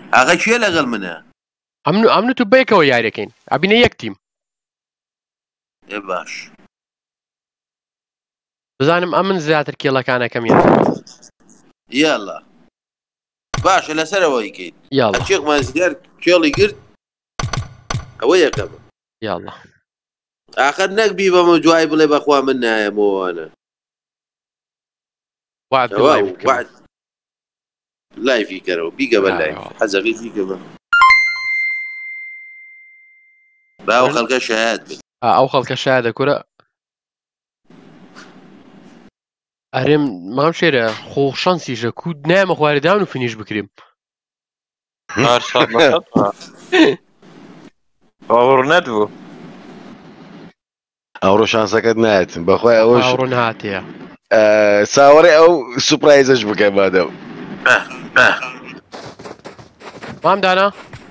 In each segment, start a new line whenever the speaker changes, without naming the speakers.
ئاغا کێ لەگەڵ منە؟
ئەمن تو بەیەکەوە یاریەکەین ئەبینە یەک تیم.
ئێ باش
بزانم ئەمن زیاتر کێڵەکانەکەم یان
یاڵا باشە لەسەرەوە یکەین
یاڵا
چێکمان زیار کێڵی گرت ئەوە یەکەم
یاڵا
ئاخر نەکبی بەمە دوای بڵێ بەخوا من نایەمەوەوانە وعد لایفی کەرەوە بیگە بە لایف حەزەقی بیگە بە باو خەڵکە شایەت بن
ئەو خەڵکە شایەتە کورە ئەرێم مام شێرە خۆ شانسیژە کود نایمە خواردان و فینیش بکریم
باوەڕ نەدبوو
ئەوڕۆ شانسەکەت نایەتن بەخوای ئەوەش
ڕۆن هاتەیە
ساوەڕێ ئەو سوپرایزەش بکەم بادەم
مام دانا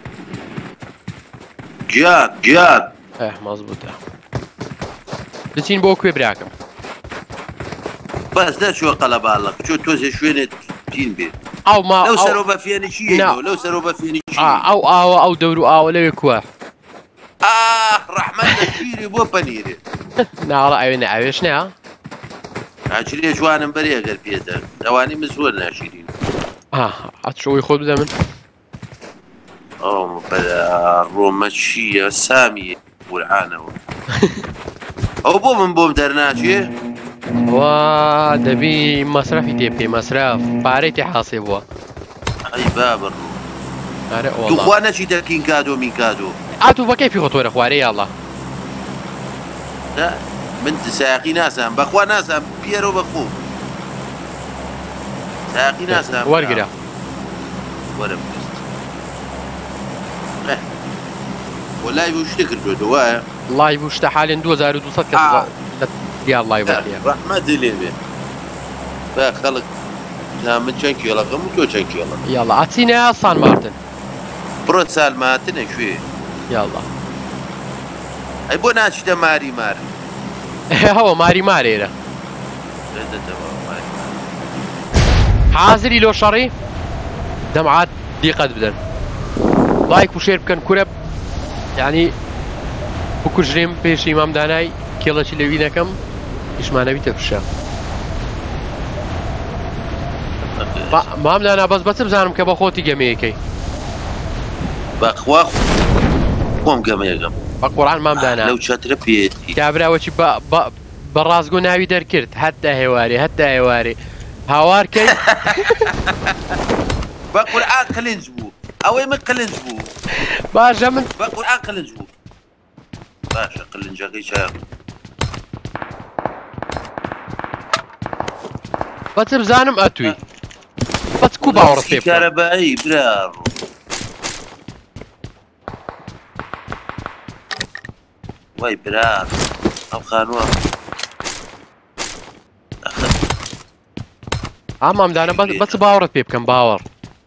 گیان
مەزبووتە بچین بۆ کوێ براکەم
بەس نەچوە قەلەباڵق چۆ تۆزێ شوێنێت تین بێت لەو سەرۆ بە فێنێکی لەو سەرۆ بە فێنێکی
ئەو ئاوە ئەو دەور و ئاوە لەوێ کووە
ڕەحمەت لەگیری بۆ پەنیرێ
ناڵە ئەوێنە ئەوێش نەیە
ئاچرێ جوانم بەرێ ئەگەر پێدە ئەوانی من زۆر ناشیرین
ئەچۆی خۆت بدە من
ڕۆمە چییە سامی قورعانەوە ئەو بۆ من بۆم دەرناچێ
وا دەبی مەسرەفی تێ پێ مەسرەف پارەی تێ حاسێ بووە
ئەی بابڕ توخوا نەچی دەرکین کادۆ میکادۆ
ئاتوو بەکەی پێ خۆتۆرە خوارەی یاڵە
من ساقی ناسام بەخوا ناسام پێرۆ بەخۆ ساقی ناسام
وەرگرە
وەرە بست بۆ لای بوو شتە کردوێتە وایە
لای بوو شتە حالێن 2200 کەس دیار لای بەردیە
ڕەحمەتی لێ بێ با خەڵک من چەند کێڵەکەم و تۆ چەند کێڵە
یاڵە ئاچینە سان مارتن
بڕۆ سالماتنە کوێ
یاڵە
ئەی بۆ ناچیتە ماری مار
هەوە ماری مارێرە حازری لۆ شەڕی دەمعات دیقەت بدەن لایک و شێر بکەن کورە یعنی بکوژرێم پێشی مام دانای کێڵەکی لەوی نەکەم هیچمانەویتە پیشە مام دانا بەس بەچ بزانم کە بە خۆتی گەمەیەکەی
بەخوا خۆم گەمەیەکەم
بە قورعان مام دانا
لەو چەترە پێێتی
کابراوەکی بە ڕازگۆ ناوی دەرکرد هەتا هێوارێ هەتا هێوارێ هاوارکەی
بە قورعان قلنج بوو ئەوەی من قلنج بوو
باشە من
بە قورعان قلنج بوو باشە قلنجەکەی چاک
بەچ بزانم ئەتووی بەچ کو باوەڕ پێ بکەم
کارەبایی برا وای برا ئەو خانووە
ئامامدانە بەچ باوەڕت پێ بکەم باوەڕ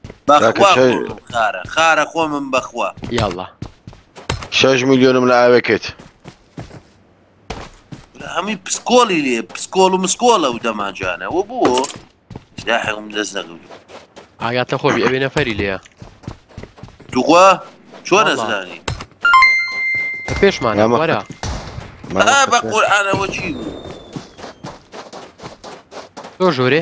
خارە خۆ من بەخوا
یاڵە
6 میلیۆنم لە ئاوێکێت
هەمی پسکۆڵی لێ پسکۆڵ و مسکۆڵە و دەماجانەوە بووە سلاحێکم دەست نەکەوت
ئاگاتە خۆبی ئەوێ نەفەری لێە
توخوا چۆن نەزانی
پێشمانە وەرە
بە قورعانەوە چی بوو
تۆ ژۆرێ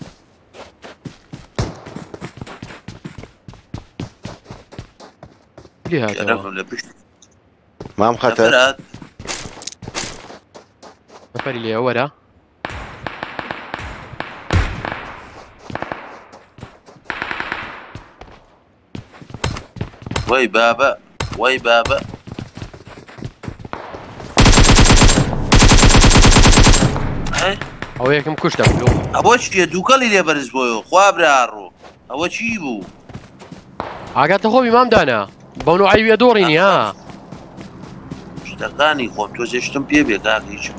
مام خەتەر
نەفەری لێە وەرە
وای بابە وای بابە
ئەوە یەکم کوشتە
ئەوە چیە دووکەڵی لێ بەرز بۆیەوە خوا براڕۆ ئەوە چی بوو
ئاگاتە خۆبی مامدانە بەون و عیویە دۆڕینی ها
شتەکانی خۆم تۆ زێشتم پێ بێ کاکە هیچ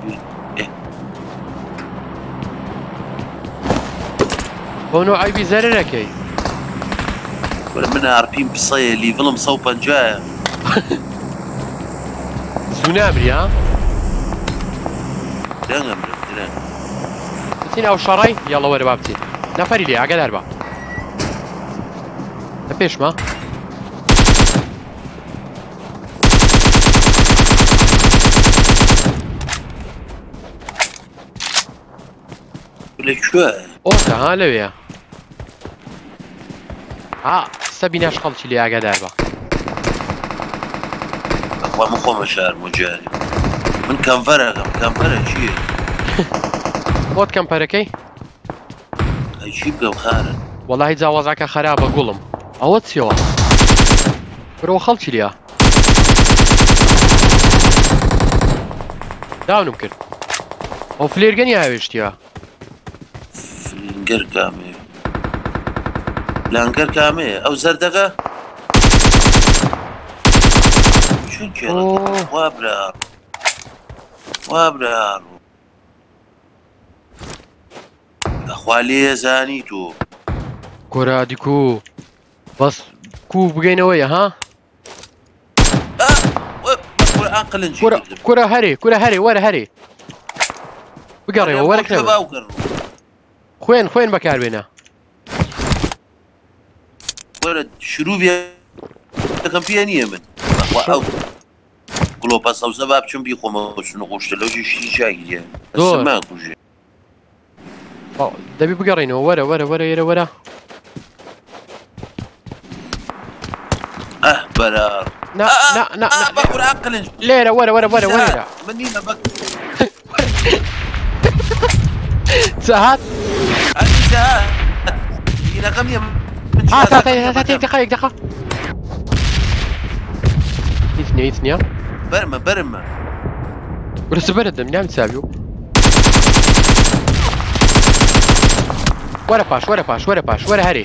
بەون و عیوی زەرەرەکەی
من ئارپیم پسەیە لیڤڵم 150
زوو نامری ها
درەنگە مرم درەنگ
بچین ئەو شەڕای یاڵە وەرە با بچین نەفەری لێ ئاگادار بە لە پێشمە
لەکوێ
ئۆتە ها لەوێە ها سەبی ناش خەڵکی لێ ئاگادار بە
بەخوا من خۆمە شارم و جاری من کەمڤەرەکەم کەمڤەرە چییە
بۆت کەمپەرەکەی
ئەی چی بکەم خارن
وەڵاهی جاوازاکە خراپە گوڵم ئەوە چیەوە برەوە خەڵکی لێە داونم کرد ئەو فلێرگەنی هاوێشتیە
فلنگەر کامێ لانگەر کامەیە ئەو زەردەکە چونکە وابرا وابرا ئەخوا لێ زانی تۆ
گۆرە دیکو بەس کوو بگەینەوەیە ها کورە هەرێ کورە هەرێ وەرە هەرێ بگەڕێەوە وەرەکەوە خوێن خوێن بەکاربێنە
وەرە شروع بێەکەم پێ نییە من ئەو گڵۆپە سەوزە با بچم بیخۆمەوە چونە خۆشتە لەو شی چاگیریە ئەسمان کوژێ
دەبی بگەڕێنەوە وەرە وەرە وەرە ئێرە وەرە
بەرار بەقورئان قلنج
لێرە وەرە وەرە وەرە وەرە
من نینە بەک
سەهات
هینەکەم نیە
دقیق دقیقة هیچ نییە
بەرمە بەرمە
ورسە بەرەدەم نام ساویو وەرە پاش وەرە پاش وەرە پاش وەرە هەرێ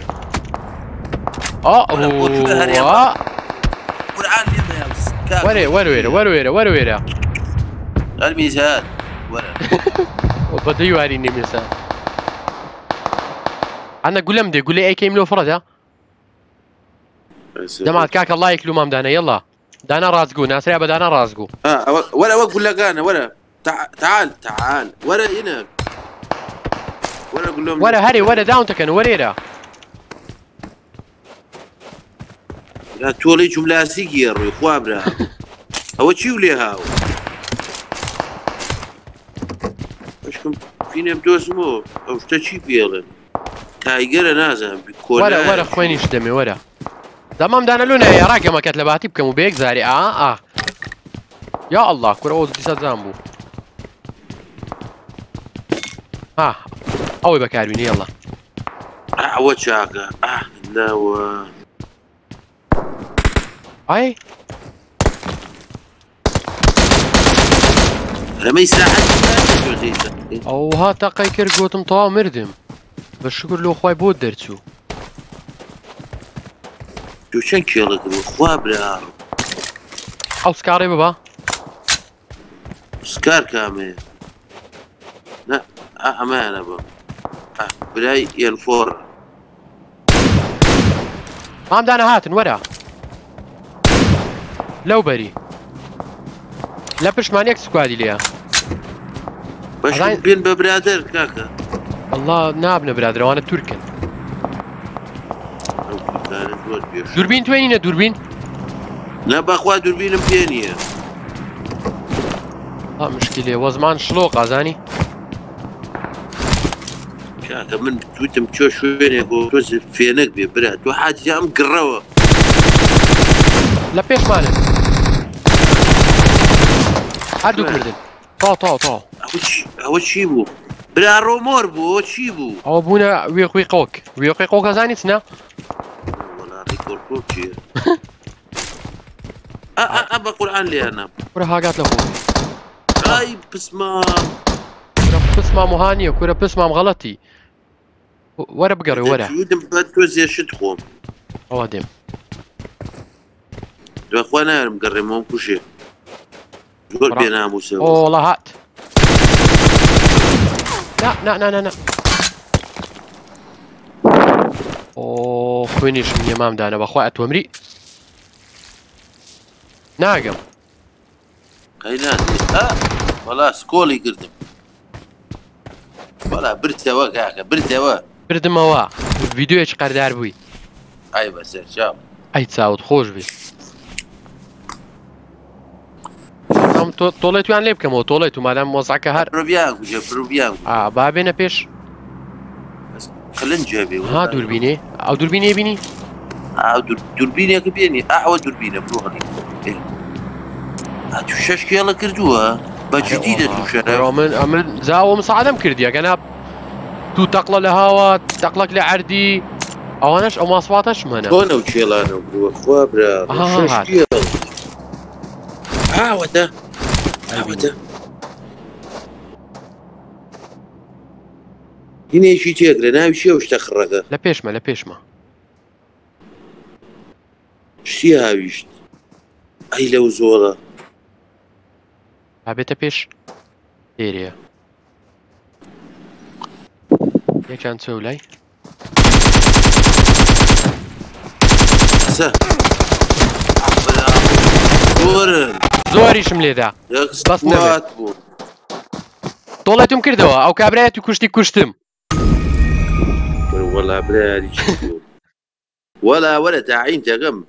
وەرێ وەرێرە وەرێرە وەرێرە
ئەلمیزات وەرە
بەدەی واری نێمێسا ئەنە گولەم دێ گولێ ئەیکەیم لۆ فڕەدا دەمات کاکە لایک لومام دانە یەڵا دانا ڕازگو ناسریا بە دانا ڕازگو
وەرە وە گولەکانە وەرە تعال تعال وەرە هنا وەرە گولەم
وەرە هەرێ وەرە داونتەکەن وەرێرە
تۆڵی جوملاسی گێڕووی خوا برا ئەوە چی و لێ هاو بەشکم فینێم دۆزمەوە ئەو شتە چی پێڵێن تایگەرە نازانم
وەرە وەرە خوێنیش دەمێ وەرە دەمام دانە لۆ نایە ڕاگەمەکەت لە باتی بکەم و بەیەک زاری یا ئەڵڵا کورەوە دیسە جام بوو ئەوەی بەکاربینی یەڵڵا
ئەوە چاکە لەوە
ئای
رەمەی ساحەت
ئەو هاتەقەی کرد گوتم تەواو مردم بە شکر لۆ خوای بۆ دەرچوو
تۆ چەند کێڵە کردووە خوا برا
ئەو سکارێ ببە
سکار کامێ ئەمانە بە برای ئێلفۆڕ
مامدانە هاتن وەرە لەو بەری لە پشمان یەک سکوادی لێە
بەش بێن بە برادەر کاکە
ئەڵڵا نابنە برادرەوانە تورکن دوربین توێنینە دوربین
نا بەخوا دوربینم پێ نییە
مشکلێ وەزمان شڵۆ قازانی
کاکە من توتم چۆ شوێنێک بۆ تۆز فێنک بێ برا تۆ حاجی ئەم گڕەوە
لە پێشمانن هەردوو کردن تاو
ئەوە چی بوو برا ڕۆمۆر بوو چی بوو
ئەوە بوونە وێخوی قۆک وێخوی قۆک ئەزانی چنە
چیە بە قورئان لێیانە
کورە هاگات لە خۆ
ئای پسمام
پسمام وها نییە کورە پسمام غەڵەتی وەرە بگەڕێ وەرە
تۆ زێشت خۆم
ئەوە دێم
دوخوا نارم گەڕێمەوە کوژێ زۆر بێناموسەوە
ئۆڵە هات نا خوێنیشم نیە مامدانە بەخوا ئەتۆمری ناگەم
وەڵا سکۆڵی کردم وەڵا برتەوە کاکە برتەوە
بردمەوە ڤیدیۆیەکی قەردار بووی
ئای بەسەر چاو
ئەی چاوت خۆش بێ تۆڵێت تویان لێ بکەمەوە تۆڵێت و مادام مۆزاکە هەر
ڕوبیان کوژە ڕوبیان
با بێنە پێش
كلنجا بي
ها دوربيني او دوربيني بيني
دوربينێک بێنی ئاوە دوربینە بڕۆ هەڵی تو 6 کێڵە کردووە بەجددی دەتوشەرە
من زاوە مساعدەم کردیە گەنا تو تەقڵە لە هاوە تەقلەك لە عەردی ئەوانش ئەو ماسواتەش منە
تۆ نەو کێڵانە برووە خوا برا ئاوەتە ئاوەتە هینێکی تێکرە ناوی چێ شتە خڕەکە
لە پێشمە لە پێشمە
شتی هاویشت ئەی لەو زۆڵە
هابێتە پێش ئێرەیە یەکیان چۆ لای زۆریشم لێدا بەس نەبێت
بوو
دۆڵەتم کردەوە ئەو کابرایەتی کوشتی کوشتم
وەڵا برایاری وەلا وەرە تاعین تەگەم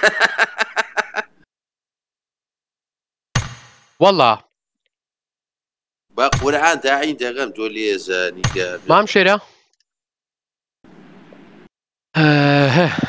وەڵا
با قورعان تاعین تەگەم تۆ لێزانی
مام شێرە